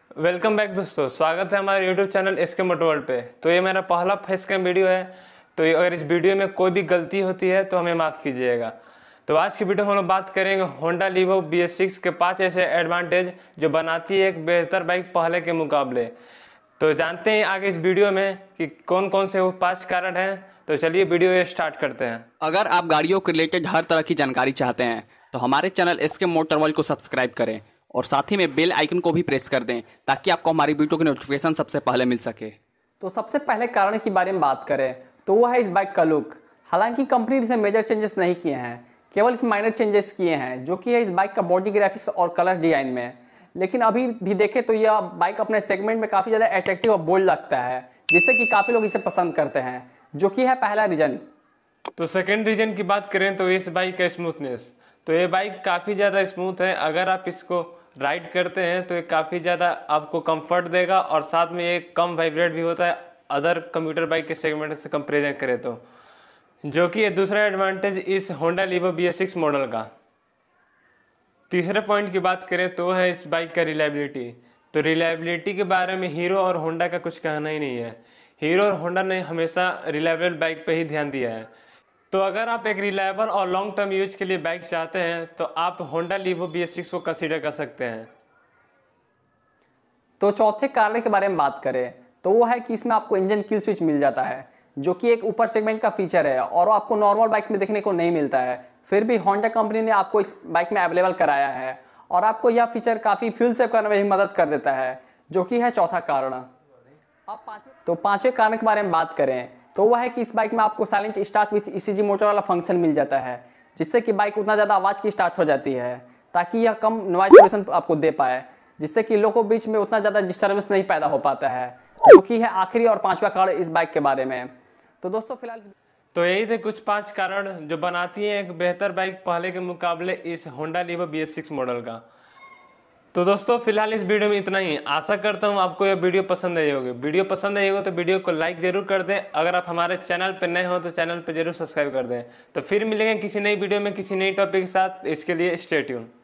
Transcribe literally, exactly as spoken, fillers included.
Welcome back दोस्तों, स्वागत है हमारे YouTube channel S K motor world पे। तो ये मेरा पहला फेस कैम वीडियो है। तो ये अगर इस वीडियो में कोई भी गलती होती है तो हमें माफ़ कीजिएगा। तो आज की वीडियो में हम लोग बात करेंगे Honda Livo B S six के पाँच ऐसे एडवांटेज जो बनाती है एक बेहतर बाइक पहले के मुकाबले। तो जानते हैं आगे इस वीडियो में कि कौन कौन से वो पाँच कारण हैं। तो चलिए वीडियो स्टार्ट करते हैं। अगर आप गाड़ियों के रिलेटेड हर तरह की जानकारी चाहते हैं तो हमारे channel S K motor world को सब्सक्राइब करें और साथ ही में बेल आइकन को भी प्रेस कर दें ताकि आपको हमारी वीडियो की नोटिफिकेशन सबसे पहले मिल सके। तो सबसे पहले कारण के बारे में बात करें तो वो है इस बाइक का लुक। हालांकि कंपनी ने इसमें मेजर चेंजेस नहीं किए हैं, केवल इस माइनर चेंजेस किए हैं जो कि है इस बाइक का बॉडी ग्राफिक्स और कलर डिजाइन में। लेकिन अभी भी देखें तो यह बाइक अपने सेगमेंट में काफ़ी ज़्यादा अट्रैक्टिव और बोल्ड लगता है, जिससे कि काफ़ी लोग इसे पसंद करते हैं, जो कि है पहला रीजन। तो सेकेंड रीजन की बात करें तो इस बाइक का स्मूथनेस। तो ये बाइक काफ़ी ज़्यादा स्मूथ है। अगर आप इसको राइड करते हैं तो ये काफ़ी ज़्यादा आपको कंफर्ट देगा और साथ में ये कम वाइब्रेट भी होता है अदर कंप्यूटर बाइक के सेगमेंट से कंपेरिजन करें तो, जो कि ये दूसरा एडवांटेज इस Honda Livo B S six model का। तीसरे पॉइंट की बात करें तो है इस बाइक का रिलायबिलिटी। तो रिलायबिलिटी के बारे में हीरो और होंडा का कुछ कहना ही नहीं है। हीरो और होंडा ने हमेशा रिलायबल बाइक पे ही ध्यान दिया है। तो अगर आप एक रिलायबल और लॉन्ग टर्म यूज के लिए बाइक चाहते हैं तो आप Honda Livo B S six को कंसीडर कर सकते हैं। तो चौथे कारण के बारे में बात करें तो वो है कि इसमें आपको इंजन किल स्विच मिल जाता है, जो कि एक ऊपर सेगमेंट का फीचर है और आपको नॉर्मल बाइक में देखने को नहीं मिलता है। फिर भी होंडा कंपनी ने आपको इस बाइक में अवेलेबल कराया है और आपको यह फीचर काफ़ी फ्यूल सेव करने में भी मदद कर देता है, जो कि है चौथा कारण। अब पाँचवें तो पाँचवें कारण के बारे में बात करें तो वह है कि इस बाइक में आपको silent start with E C G motor वाला फंक्शन मिल जाता है, जिससे कि बाइक उतना ज़्यादा आवाज़ की स्टार्ट हो जाती है ताकि यह कम नॉइज पोल्यूशन आपको दे पाए, जिससे कि लोगों के बीच में उतना ज़्यादा डिस्टर्बेंस नहीं पैदा हो पाता है, जो कि है आखिरी और पांचवा कारण इस बाइक के बारे में। तो दोस्तों फिलहाल तो यही थे कुछ पांच कारण जो बनाती हैं एक बेहतर बाइक पहले के मुकाबले इस Honda Livo B S six model का। तो दोस्तों फिलहाल इस वीडियो में इतना ही। आशा करता हूँ आपको यह वीडियो पसंद आई होगी। वीडियो पसंद आई होगी तो वीडियो को लाइक जरूर कर दें। अगर आप हमारे चैनल पर नए हो तो चैनल पर जरूर सब्सक्राइब कर दें। तो फिर मिलेंगे किसी नई वीडियो में किसी नई टॉपिक के साथ। इसके लिए स्टे ट्यून।